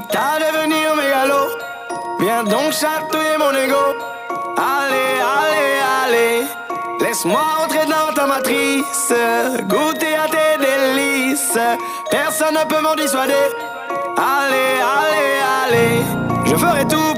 qu'à devenir mégalo. Viens donc chatouiller mon ego. Allez, allez, allez. Laisse-moi entrer dans ta matrice, goûter à tes délices. Personne ne peut m'en dissuader. Allez, allez, allez. Je ferai tout